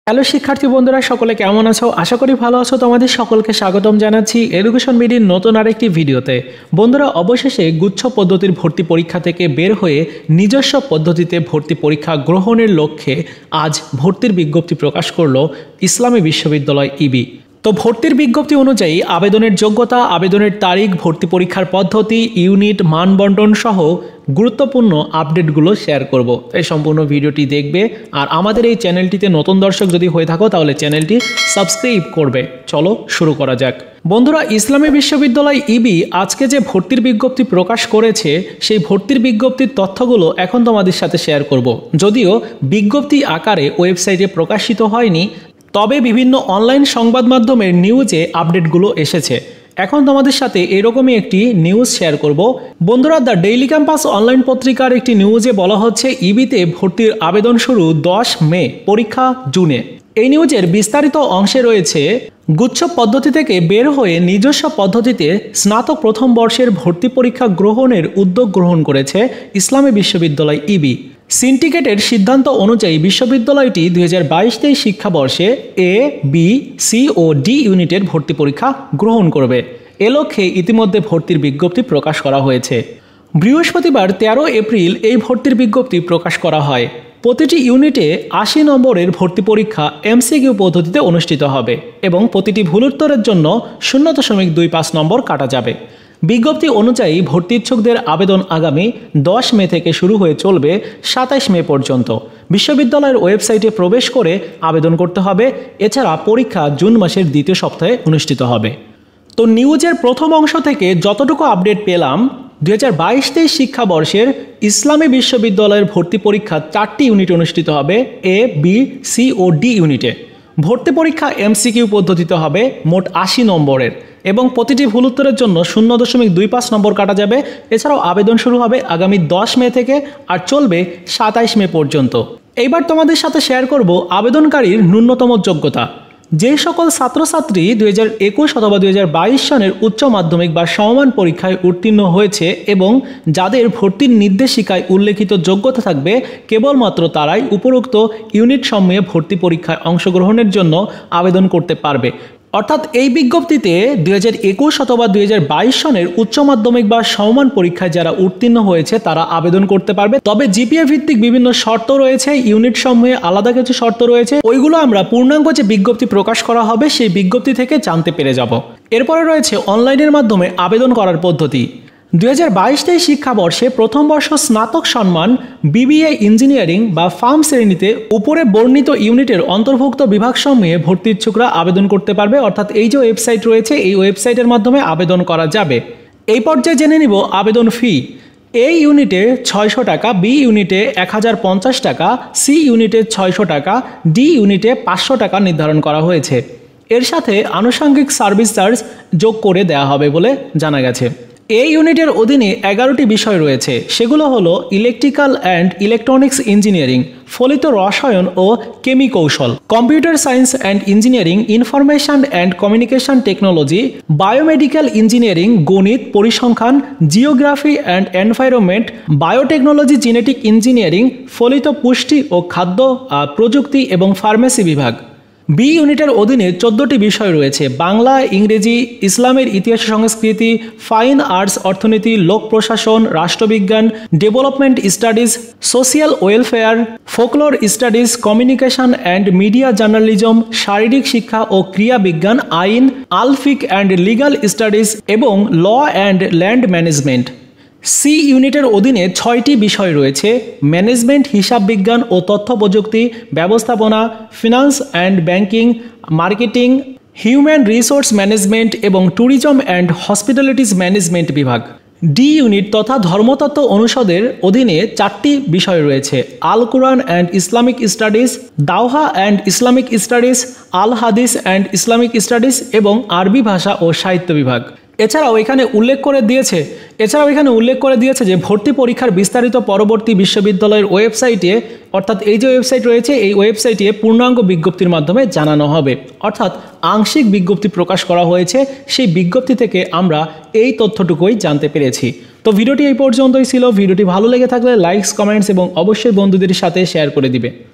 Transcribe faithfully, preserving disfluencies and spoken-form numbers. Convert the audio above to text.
Hello শিক্ষার্থী বন্ধুরা, সকলে কেমন আছো? আশা করি ভালো আছো। তোমাদের সকলকে স্বাগতম জানাচ্ছি এডুকেশন বিডির নতুন আরেকটি ভিডিওতে। বন্ধুরা, অবশেষে গুচ্ছ পদ্ধতির ভর্তি পরীক্ষা থেকে বের হয়ে নিজস্ব পদ্ধতিতে ভর্তি পরীক্ষা গ্রহণের লক্ষ্যে আজ ভর্তির বিজ্ঞপ্তি প্রকাশ করলো ইসলামী বিশ্ববিদ্যালয় ইবি। তো ভর্তির বিজ্ঞপ্তি অনুযায়ী আবেদনের যোগ্যতা, আবেদনের তারিখ, ভর্তি পরীক্ষার পদ্ধতি, ইউনিট, মানবন্টন সহ গুরুত্বপূর্ণ আপডেটগুলো শেয়ার করব। এই সম্পূর্ণ ভিডিওটি দেখবে। আর আমাদের এই চ্যানেলটিতে নতুন দর্শক যদি হয়ে থাকো তাহলে চ্যানেলটি সাবস্ক্রাইব করবে। চলো শুরু করা যাক। বন্ধুরা, ইসলামী বিশ্ববিদ্যালয় ইবি আজকে যে ভর্তির বিজ্ঞপ্তি প্রকাশ করেছে সেই ভর্তির বিজ্ঞপ্তির তথ্যগুলো এখন তোমাদের সাথে শেয়ার করব। যদিও বিজ্ঞপ্তি আকারে ওয়েবসাইটে প্রকাশিত হয়নি, তবে বিভিন্ন অনলাইন সংবাদ মাধ্যমের নিউজে আপডেটগুলো এসেছে। এখন তোমাদের সাথে এরকমই একটি নিউজ শেয়ার করব। বন্ধুরা, দ্য ডেইলি ক্যাম্পাস অনলাইন পত্রিকার একটি নিউজে বলা হচ্ছে ইবিতে ভর্তির আবেদন শুরু দশ মে, পরীক্ষা জুনে। এই নিউজের বিস্তারিত অংশে রয়েছে গুচ্ছ পদ্ধতি থেকে বের হয়ে নিজস্ব পদ্ধতিতে স্নাতক প্রথম বর্ষের ভর্তি পরীক্ষা গ্রহণের উদ্যোগ গ্রহণ করেছে ইসলামী বিশ্ববিদ্যালয় ইবি। সিন্ডিকেটের সিদ্ধান্ত অনুযায়ী বিশ্ববিদ্যালয়টি দুই হাজার বাইশ তেইশ শিক্ষাবর্ষে এ, বি, সি ও ডি ইউনিটের ভর্তি পরীক্ষা গ্রহণ করবে। এ লক্ষ্যে ইতিমধ্যে ভর্তির বিজ্ঞপ্তি প্রকাশ করা হয়েছে। বৃহস্পতিবার তেরো এপ্রিল এই ভর্তির বিজ্ঞপ্তি প্রকাশ করা হয়। প্রতিটি ইউনিটে আশি নম্বরের ভর্তি পরীক্ষা এমসিকিউ পদ্ধতিতে অনুষ্ঠিত হবে এবং প্রতিটি ভুল উত্তরের জন্য শূন্য দশমিক দুই পাঁচ নম্বর কাটা যাবে। বিজ্ঞপ্তি অনুযায়ী ভর্তি ইচ্ছুকদের আবেদন আগামী দশ মে থেকে শুরু হয়ে চলবে সাতাইশ মে পর্যন্ত। বিশ্ববিদ্যালয়ের ওয়েবসাইটে প্রবেশ করে আবেদন করতে হবে। এছাড়া পরীক্ষা জুন মাসের দ্বিতীয় সপ্তাহে অনুষ্ঠিত হবে। তো নিউজের প্রথম অংশ থেকে যতটুকু আপডেট পেলাম, দুই হাজার বাইশ তেইশ শিক্ষাবর্ষের ইসলামী বিশ্ববিদ্যালয়ের ভর্তি পরীক্ষা চারটি ইউনিট অনুষ্ঠিত হবে, এ, বি, সি ও ডি ইউনিটে। ভর্তি পরীক্ষা এমসিকিউ পদ্ধতিতে হবে, মোট আশি নম্বরের এবং প্রতিটি ভুল উত্তরের জন্য শূন্য দশমিক দুই পাঁচ নম্বর কাটা যাবে। এছাড়াও আবেদন শুরু হবে আগামী দশ মে থেকে আর চলবে সাতাইশ মে পর্যন্ত। এইবার তোমাদের সাথে শেয়ার করব আবেদনকারীর ন্যূনতম যোগ্যতা। যে সকল ছাত্রছাত্রী দুই হাজার একুশ অথবা দুই হাজার বাইশ সনের উচ্চ মাধ্যমিক বা সমমান পরীক্ষায় উত্তীর্ণ হয়েছে এবং যাদের ভর্তির নির্দেশিকায় উল্লেখিত যোগ্যতা থাকবে, কেবলমাত্র তারাই উপরোক্ত ইউনিট সমূহে ভর্তি পরীক্ষায় অংশগ্রহণের জন্য আবেদন করতে পারবে। অর্থাৎ এই বিজ্ঞপ্তিতে দুই হাজার একুশ অথবা দুই হাজার বাইশ সনের উচ্চ মাধ্যমিক বা সমমান পরীক্ষায় যারা উত্তীর্ণ হয়েছে তারা আবেদন করতে পারবে। তবে জিপিএ ভিত্তিক বিভিন্ন শর্ত রয়েছে, ইউনিট সমূহে আলাদা কিছু শর্ত রয়েছে, ওইগুলো আমরা পূর্ণাঙ্গ যে বিজ্ঞপ্তি প্রকাশ করা হবে সেই বিজ্ঞপ্তি থেকে জানতে পেরে যাব। এরপরে রয়েছে অনলাইনের মাধ্যমে আবেদন করার পদ্ধতি। দুই হাজার বাইশ তেইশ শিক্ষাবর্ষে প্রথম বর্ষ স্নাতক সম্মান বিবিএ ইঞ্জিনিয়ারিং বা ফার্ম শ্রেণীতে উপরে বর্ণিত ইউনিটের অন্তর্ভুক্ত বিভাগসমূহে ভর্তি ইচ্ছুকরা আবেদন করতে পারবে। অর্থাৎ এই যে ওয়েবসাইট রয়েছে এই ওয়েবসাইটের মাধ্যমে আবেদন করা যাবে। এই পর্যায়ে জেনে নিব আবেদন ফি। এ ইউনিটে ছয়শো টাকা, বি ইউনিটে এক হাজার পঞ্চাশ টাকা, সি ইউনিটে ছয়শো টাকা, ডি ইউনিটে পাঁচশো টাকা নির্ধারণ করা হয়েছে। এর সাথে আনুষঙ্গিক সার্ভিস চার্জ যোগ করে দেওয়া হবে বলে জানা গেছে। এই ইউনিটের অধীনে এগারোটি বিষয় রয়েছে, সেগুলো হলো ইলেকট্রিক্যাল অ্যান্ড ইলেকট্রনিক্স ইঞ্জিনিয়ারিং, ফলিত রসায়ন ও কেমি কৌশল, computer science and engineering, information and communication technology, biomedical engineering, গণিত, পরিসংখ্যান, geography and environment, biotechnology, genetic engineering, ফলিত পুষ্টি ও খাদ্য প্রযুক্তি এবং ফার্মেসি বিভাগ। বি ইউনিটের অধীনে চোদ্দোটি বিষয় রয়েছে, বাংলা, ইংরেজি, ইসলামের ইতিহাস সংস্কৃতি, ফাইন আর্টস, অর্থনীতি, লোক প্রশাসন, রাষ্ট্রবিজ্ঞান, development studies, social welfare, folklore studies, communication and media journalism, শারীরিক শিক্ষা ও ক্রিয়া বিজ্ঞান, আইন, আলফিক অ্যান্ড লিগাল স্টাডিজ এবং law and land management. C ইউনিটের অধীনে ছয়টি বিষয় রয়েছে, ম্যানেজমেন্ট, হিসাব বিজ্ঞান ও তথ্য প্রযুক্তি, ব্যবস্থাপনা, finance and banking, marketing, human resource management এবং ট্যুরিজম অ্যান্ড হসপিটালিটিস ম্যানেজমেন্ট বিভাগ। ডি ইউনিট তথা ধর্মতত্ত্ব অনুষদের অধীনে চারটি বিষয় রয়েছে, Al Quran and Islamic studies, Dawah and Islamic studies, Al Hadith and Islamic studies এবং আরবি ভাষা ও সাহিত্য বিভাগ। এছাড়াও এখানে উল্লেখ করে দিয়েছে এছাড়াও এখানে উল্লেখ করে দিয়েছে যে ভর্তি পরীক্ষার বিস্তারিত পরবর্তী বিশ্ববিদ্যালয়ের ওয়েবসাইটে, অর্থাৎ এই যে ওয়েবসাইট রয়েছে এই ওয়েবসাইটে পূর্ণাঙ্গ বিজ্ঞপ্তির মাধ্যমে জানানো হবে। অর্থাৎ আংশিক বিজ্ঞপ্তি প্রকাশ করা হয়েছে, সেই বিজ্ঞপ্তি থেকে আমরা এই তথ্যটুকুই জানতে পেরেছি। তো ভিডিওটি এই পর্যন্তই ছিল। ভিডিওটি ভালো লেগে থাকলে লাইকস, কমেন্টস এবং অবশ্যই বন্ধুদের সাথে শেয়ার করে দিবে।